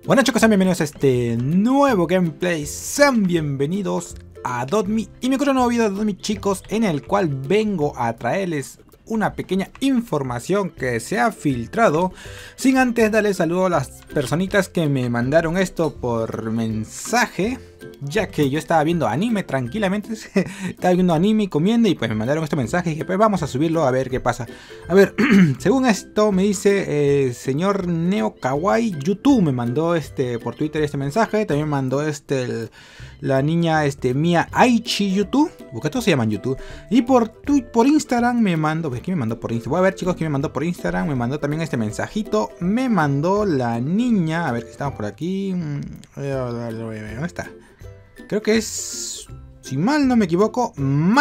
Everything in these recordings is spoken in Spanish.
Bueno chicos, sean bienvenidos a este nuevo gameplay, sean bienvenidos a Dotme y mi nuevo video de Dotme chicos, en el cual vengo a traerles una pequeña información que se ha filtrado. Sin antes darle saludo a las personitas que me mandaron esto por mensaje, ya que yo estaba viendo anime tranquilamente, estaba viendo anime y comiendo y pues me mandaron este mensaje y dije pues vamos a subirlo a ver qué pasa. A ver, según esto me dice señor Neo Kawaii YouTube, me mandó por Twitter este mensaje, también me mandó la niña Mia Aichi YouTube, porque todos se llaman YouTube, y por Instagram me mandó, pues, ¿qué me mandó por Instagram? Voy a ver chicos, ¿qué me mandó por Instagram? Me mandó también este mensajito, me mandó la niña, a ver que estamos por aquí, ¿dónde está? Creo que es, si mal no me equivoco,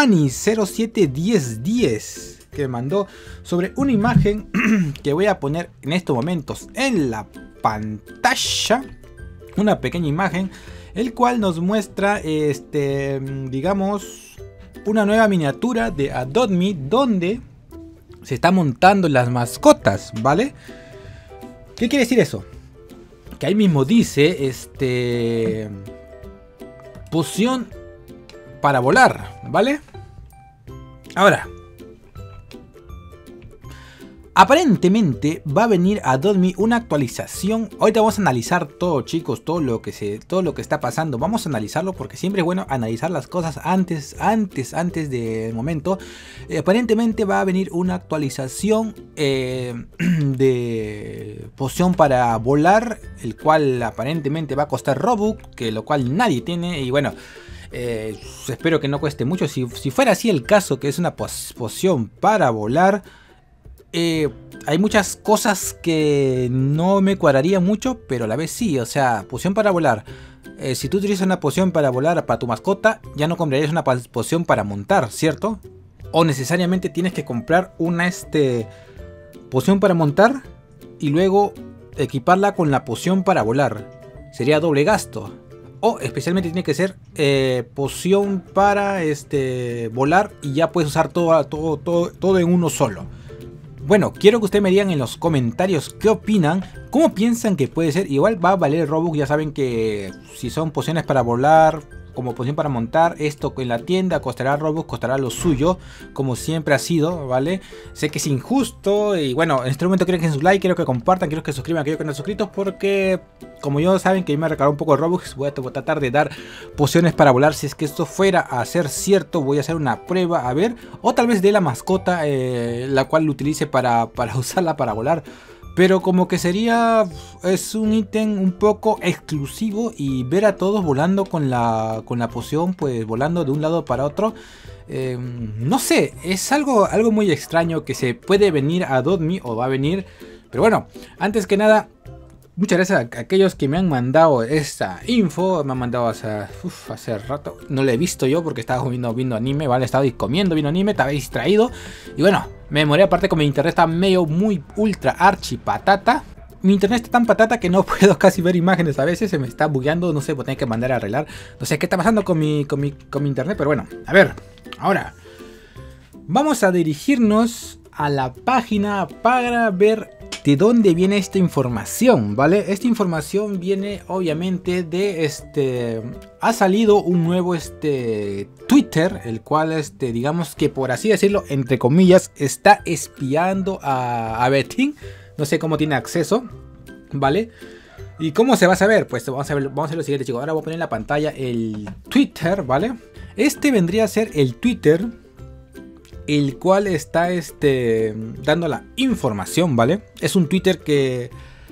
Mani071010, que me mandó sobre una imagen que voy a poner en estos momentos en la pantalla, una pequeña imagen, el cual nos muestra, digamos, una nueva miniatura de Dotme donde se está montando las mascotas, ¿vale? ¿Qué quiere decir eso? Que ahí mismo dice, poción para volar, ¿vale? Ahora, aparentemente va a venir a Dotme una actualización. Ahorita vamos a analizar todo chicos, todo lo que está pasando. Vamos a analizarlo porque siempre es bueno analizar las cosas antes del momento. Aparentemente va a venir una actualización de poción para volar, el cual aparentemente va a costar Robux, que lo cual nadie tiene. Y bueno, espero que no cueste mucho. Si fuera así el caso, que es una poción para volar, hay muchas cosas que no me cuadraría mucho, pero a la vez sí. O sea, poción para volar, si tú utilizas una poción para volar para tu mascota, ya no comprarías una poción para montar, ¿cierto? O necesariamente tienes que comprar una poción para montar y luego equiparla con la poción para volar. Sería doble gasto. O especialmente tiene que ser poción para volar y ya puedes usar todo en uno solo. Bueno, quiero que ustedes me digan en los comentarios qué opinan, cómo piensan que puede ser. Igual va a valer Robux, ya saben que si son pociones para volar, como poción para montar, esto en la tienda costará Robux, costará lo suyo, como siempre ha sido, ¿vale? Sé que es injusto y bueno, en este momento quiero que den su like, quiero que compartan, quiero que suscriban a aquellos que no están suscritos, porque como yo saben que me recargó un poco de Robux, voy a tratar de dar pociones para volar. Si es que esto fuera a ser cierto, voy a hacer una prueba, a ver, o tal vez de la mascota, la cual lo utilice para usarla para volar. Pero como que es un ítem un poco exclusivo y ver a todos volando con la poción, pues volando de un lado para otro. No sé, es algo muy extraño que se puede venir a Dotme o va a venir. Pero bueno, antes que nada, muchas gracias a aquellos que me han mandado esta info. Me han mandado hace rato. No lo he visto yo porque estaba viendo anime, ¿vale? Estaba comiendo, viendo anime, estaba distraído. Y bueno, me demoré, aparte con mi internet está medio muy ultra archi patata. Mi internet está tan patata que no puedo casi ver imágenes a veces. Se me está bugueando, no sé, voy a tener que mandar a arreglar. No sé qué está pasando con mi internet, pero bueno. A ver, ahora vamos a dirigirnos a la página para ver de dónde viene esta información, ¿vale? Esta información viene obviamente de ha salido un nuevo Twitter, el cual digamos que por así decirlo, entre comillas, está espiando a Betting. No sé cómo tiene acceso, ¿vale? ¿Y cómo se va a saber? Pues vamos a ver lo siguiente, chicos. Ahora voy a poner en la pantalla el Twitter, ¿vale? Vendría a ser el Twitter, el cual está dando la información, ¿vale? Es un Twitter que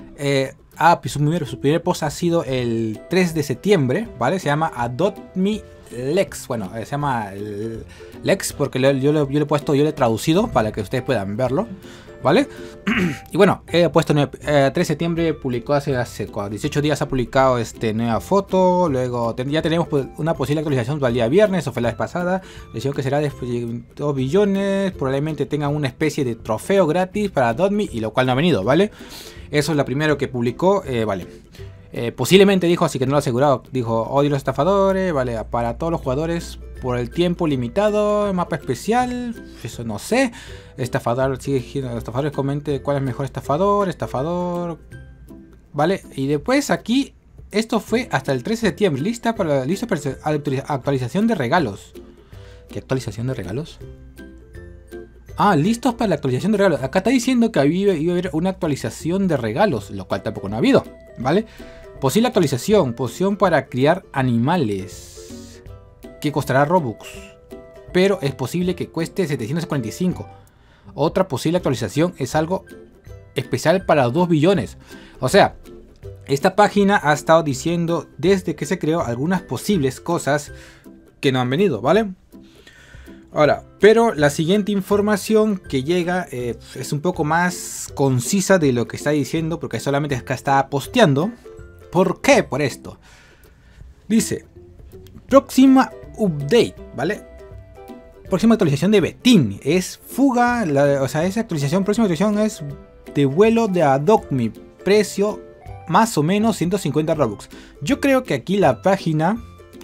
su primer post ha sido el 3 de septiembre, ¿vale? Se llama Dotme Lex. Bueno, se llama Lex porque yo le he traducido para que ustedes puedan verlo, ¿vale? Y bueno, he puesto 3 de septiembre, publicó hace 18 días, ha publicado nueva foto. Luego ya tenemos una posible actualización para el día viernes, o fue la vez pasada. Decía que será de 2 billones, probablemente tengan una especie de trofeo gratis para Dotme, y lo cual no ha venido, ¿vale? Eso es lo primero que publicó, vale. Posiblemente dijo, así que no lo he asegurado, dijo: odio los estafadores, vale, para todos los jugadores por el tiempo limitado, mapa especial, eso no sé. Estafador, sigue estafadores, comente cuál es mejor estafador. ¿vale? Y después aquí, esto fue hasta el 13 de septiembre, listo para actualización de regalos. ¿Qué actualización de regalos? Ah, listos para la actualización de regalos. Acá está diciendo que iba a haber una actualización de regalos, lo cual tampoco no ha habido, ¿vale? Posible actualización, poción para criar animales, que costará Robux, pero es posible que cueste 745. Otra posible actualización es algo especial para 2 billones. O sea, esta página ha estado diciendo desde que se creó algunas posibles cosas que no han venido, ¿vale? Ahora, pero la siguiente información que llega es un poco más concisa de lo que está diciendo, porque solamente acá está posteando. ¿Por qué? Por esto. Dice, próxima update, ¿vale? Próxima actualización de Betín. Es fuga, o sea, esa actualización, próxima actualización es de vuelo de Adopt Me. Precio más o menos 150 Robux. Yo creo que aquí la página...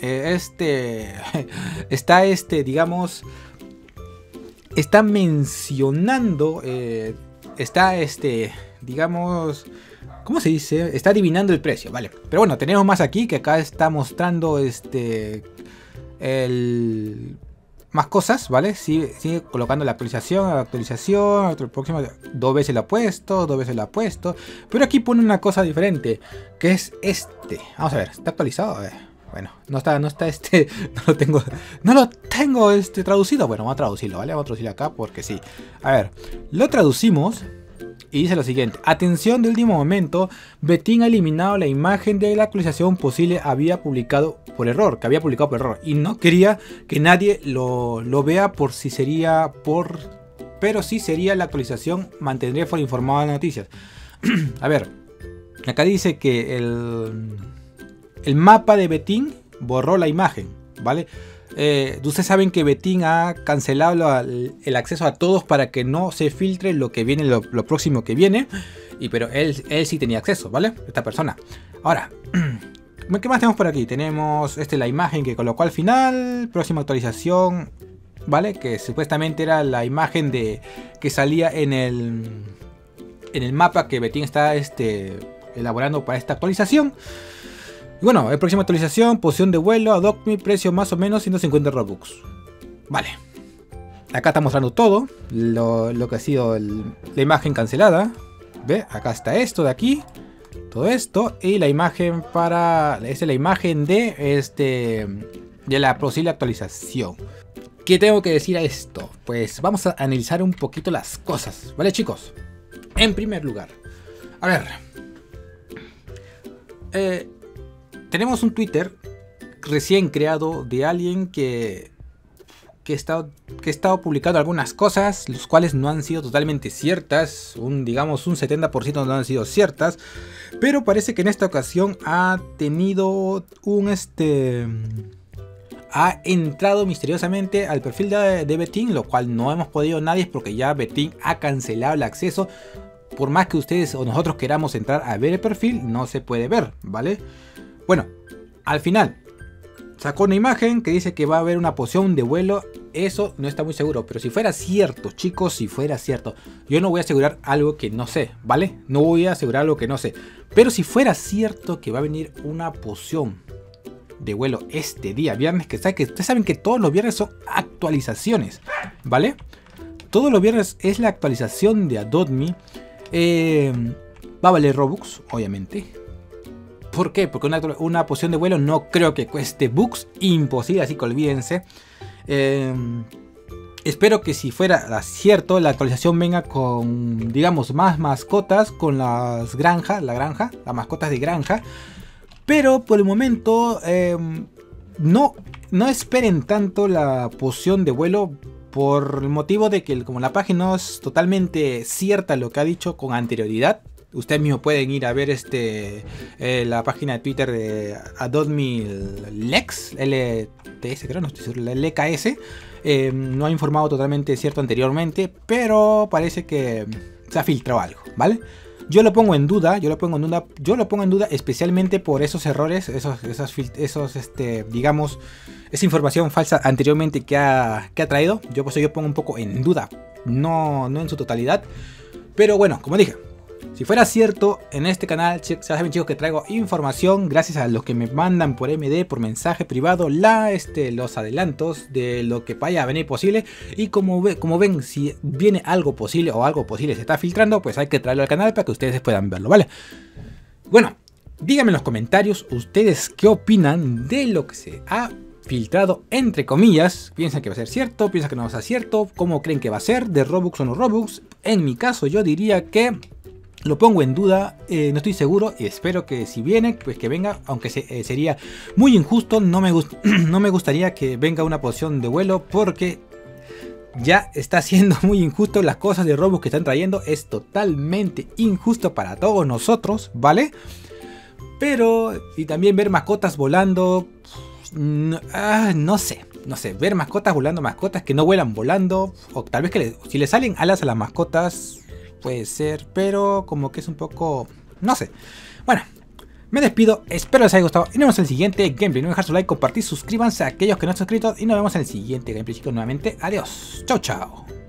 digamos, está mencionando, digamos, ¿cómo se dice? Está adivinando el precio, vale. Pero bueno, tenemos más aquí, que acá está mostrando, más cosas, ¿vale? Sigue colocando la actualización, el próximo, 2 veces la ha puesto, 2 veces la ha puesto. Pero aquí pone una cosa diferente, que es Vamos a ver, ¿está actualizado? A ver. Bueno, no lo tengo traducido. Bueno, vamos a traducirlo, ¿vale? Vamos a traducirlo acá porque sí. A ver, lo traducimos y dice lo siguiente. Atención de último momento, Betín ha eliminado la imagen de la actualización posible que había publicado por error. Y no quería que nadie lo vea por si sería pero si sería la actualización, mantendría por informado de las noticias. A ver, acá dice que el mapa de Betín borró la imagen, ¿vale? Ustedes saben que Betín ha cancelado el acceso a todos para que no se filtre lo que viene, lo próximo que viene. Pero él sí tenía acceso, ¿vale? Esta persona. Ahora, ¿qué más tenemos por aquí? Tenemos la imagen que colocó al final. Próxima actualización, ¿vale? Que supuestamente era la imagen que salía en el mapa que Betín está elaborando para esta actualización. Y bueno, la próxima actualización, poción de vuelo, Adopt Me, precio más o menos 150 Robux. Vale. Acá está mostrando todo lo que ha sido la imagen cancelada. ¿Ve? Acá está esto de aquí. Todo esto. Y la imagen es la imagen de la posible actualización. ¿Qué tengo que decir a esto? Pues vamos a analizar un poquito las cosas. ¿Vale, chicos? En primer lugar. A ver. Tenemos un Twitter recién creado de alguien que ha estado publicando algunas cosas, las cuales no han sido totalmente ciertas, digamos un 70% no han sido ciertas, pero parece que en esta ocasión ha tenido ha entrado misteriosamente al perfil de Betín, lo cual no hemos podido nadie porque ya Betín ha cancelado el acceso. Por más que ustedes o nosotros queramos entrar a ver el perfil, no se puede ver, ¿vale? Bueno, al final sacó una imagen que dice que va a haber una poción de vuelo. Eso no está muy seguro, pero si fuera cierto, chicos, si fuera cierto, yo no voy a asegurar algo que no sé, ¿vale? No voy a asegurar algo que no sé. Pero si fuera cierto que va a venir una poción de vuelo este día, viernes, que ustedes saben que todos los viernes son actualizaciones, ¿vale? Todos los viernes es la actualización de Adopt Me. Va a valer Robux, obviamente. ¿Por qué? Porque una poción de vuelo no creo que cueste bucks. Imposible, así que olvídense. Espero que si fuera cierto, la actualización venga con, digamos, más mascotas. Con las granjas, las mascotas de granja. Pero por el momento, no esperen tanto la poción de vuelo. Por el motivo de que como la página no es totalmente cierta lo que ha dicho con anterioridad. Ustedes mismos pueden ir a ver la página de Twitter de Adopt Me Lex, LTS creo, no estoy seguro, la LKS. No ha informado totalmente cierto anteriormente, pero parece que se ha filtrado algo, ¿vale? Yo lo pongo en duda, especialmente por esos errores, digamos, esa información falsa anteriormente que ha traído. Por eso yo pongo un poco en duda, no en su totalidad. Pero bueno, como dije, Si fuera cierto, en este canal, ya saben chicos que traigo información gracias a los que me mandan por MD, por mensaje privado, los adelantos de lo que vaya a venir posible. Y como ven, si viene algo posible o algo posible se está filtrando, pues hay que traerlo al canal para que ustedes puedan verlo, ¿vale? Bueno, díganme en los comentarios ustedes qué opinan de lo que se ha filtrado, entre comillas. ¿Piensan que va a ser cierto? ¿Piensan que no va a ser cierto? ¿Cómo creen que va a ser? ¿De Robux o no Robux? En mi caso yo diría que lo pongo en duda, no estoy seguro y espero que si viene, pues que venga, aunque sería muy injusto. No me gustaría que venga una poción de vuelo porque ya está siendo muy injusto las cosas de Robux que están trayendo. Es totalmente injusto para todos nosotros, ¿vale? Pero, y también ver mascotas volando, no sé, ver mascotas volando, mascotas que no vuelan volando, o tal vez que si le salen alas a las mascotas, puede ser, pero como que es un poco, no sé. Bueno, me despido, espero les haya gustado y nos vemos en el siguiente gameplay. No dejar su like, compartir, suscríbanse a aquellos que no están suscritos y nos vemos en el siguiente gameplay, chicos, nuevamente. Adiós, chao, chao.